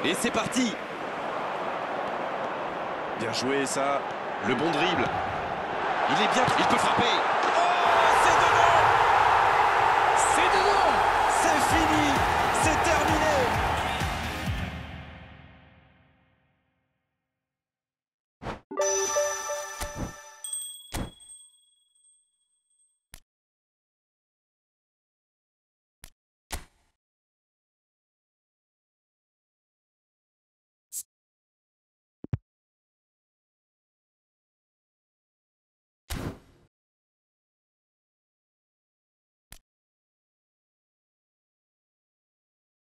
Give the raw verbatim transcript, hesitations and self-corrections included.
Et c'est parti. Bien joué ça. Le bon dribble. Il est bien, il peut frapper.